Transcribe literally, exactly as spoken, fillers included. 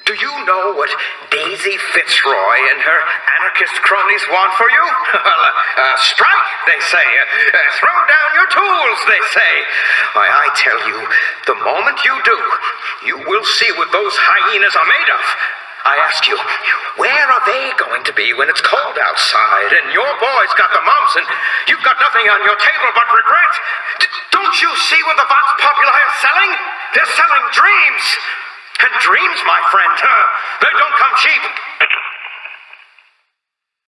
Do you know what Daisy Fitzroy and her anarchist cronies want for you? uh, uh, strike, they say. Uh, uh, throw down your tools, they say. Why, I tell you, the moment you do, you will see what those hyenas are made of. I ask you, where are they going to be when it's cold outside and your boy's got the mumps and you've got nothing on your table but regret? D- don't you see what the Vox Populi are selling? They're selling dreams. And dreams, my friend, huh, they don't come cheap.